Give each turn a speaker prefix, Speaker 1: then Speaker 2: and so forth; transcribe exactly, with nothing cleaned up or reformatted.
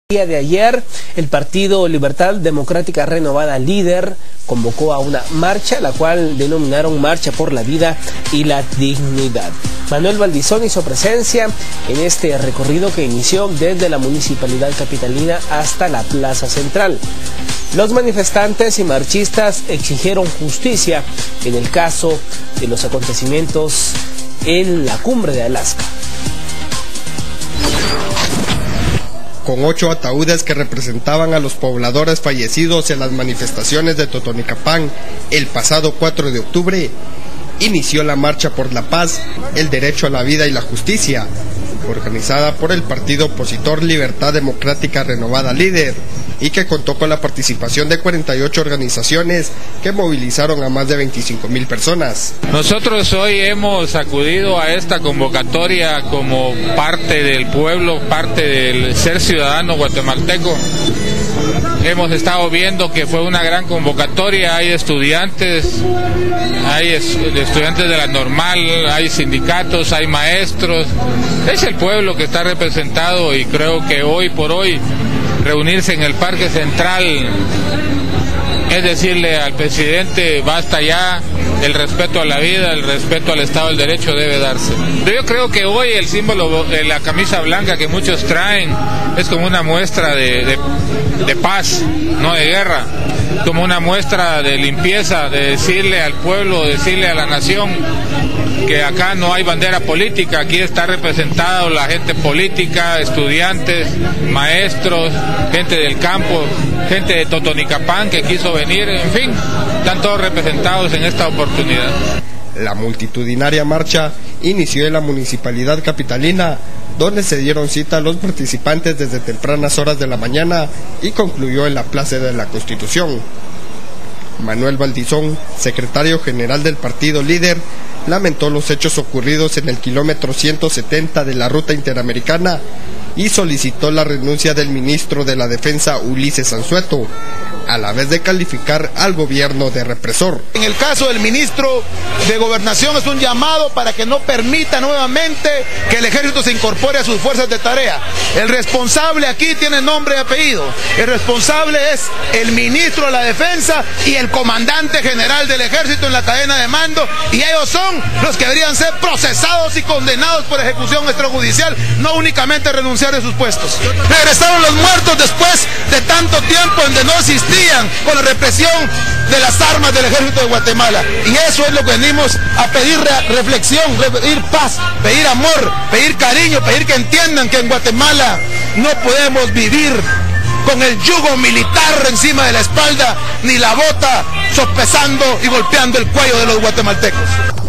Speaker 1: El día de ayer, el Partido Libertad Democrática Renovada Líder convocó a una marcha, la cual denominaron Marcha por la Vida y la Dignidad. Manuel Valdizón hizo presencia en este recorrido que inició desde la Municipalidad Capitalina hasta la Plaza Central. Los manifestantes y marchistas exigieron justicia en el caso de los acontecimientos en la cumbre de Alaska.
Speaker 2: Con ocho ataúdes que representaban a los pobladores fallecidos en las manifestaciones de Totonicapán el pasado cuatro de octubre, inició la Marcha por la Paz, el Derecho a la Vida y la Justicia, organizada por el partido opositor Libertad Democrática Renovada Líder, y que contó con la participación de cuarenta y ocho organizaciones que movilizaron a más de veinticinco mil personas.
Speaker 3: Nosotros hoy hemos acudido a esta convocatoria como parte del pueblo, parte del ser ciudadano guatemalteco. Hemos estado viendo que fue una gran convocatoria, hay estudiantes, hay estudiantes de la normal, hay sindicatos, hay maestros. Es el pueblo que está representado y creo que hoy por hoy reunirse en el Parque Central es decirle al presidente basta ya, el respeto a la vida, el respeto al Estado del Derecho debe darse. Yo creo que hoy el símbolo de la camisa blanca que muchos traen es como una muestra de, de, de paz, no de guerra, como una muestra de limpieza, de decirle al pueblo, decirle a la nación que acá no hay bandera política, aquí está representada la gente política, estudiantes, maestros, gente del campo, gente de Totonicapán que quiso venir, en fin, están todos representados en esta oportunidad.
Speaker 2: La multitudinaria marcha inició en la Municipalidad Capitalina, donde se dieron cita a los participantes desde tempranas horas de la mañana y concluyó en la Plaza de la Constitución. Manuel Valdizón, secretario general del partido Líder, lamentó los hechos ocurridos en el kilómetro ciento setenta de la ruta interamericana y solicitó la renuncia del ministro de la Defensa Ulises Anzueto, a la vez de calificar al gobierno de represor.
Speaker 4: En el caso del ministro de Gobernación es un llamado para que no permita nuevamente que el ejército se incorpore a sus fuerzas de tarea. El responsable aquí tiene nombre y apellido. El responsable es el ministro de la Defensa y el comandante general del ejército en la cadena de mando, y ellos son los que deberían ser procesados y condenados por ejecución extrajudicial, no únicamente renunciar a sus puestos. Regresaron los muertos después de tanto tiempo en donde no existían con la represión de las armas del ejército de Guatemala, y eso es lo que venimos a pedir: reflexión, pedir paz, pedir amor, pedir cariño, pedir que entiendan que en Guatemala no podemos vivir con el yugo militar encima de la espalda, ni la bota sopesando y golpeando el cuello de los guatemaltecos.